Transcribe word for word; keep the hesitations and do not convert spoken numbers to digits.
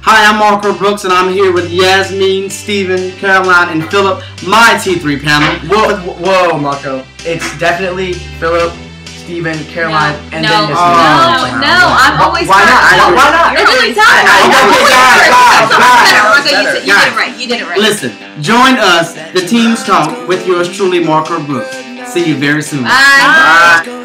Hi, I'm Marco Brooks, and I'm here with Yasmin, Steven, Caroline, and Philip, my T three panel. Whoa, whoa, Marco. It's definitely Philip, Steven, Caroline, no, and no, then this no, man. no, no, I'm always Why not? No, Why not? It doesn't sound I- right. I- No, okay, you guys, did it. guys, So, guys, better, Marco, you better. did- you did it right. You did it right. Listen, join us, the Team's Talk, with yours truly, Marco Brooks. See you very soon. Bye. Bye.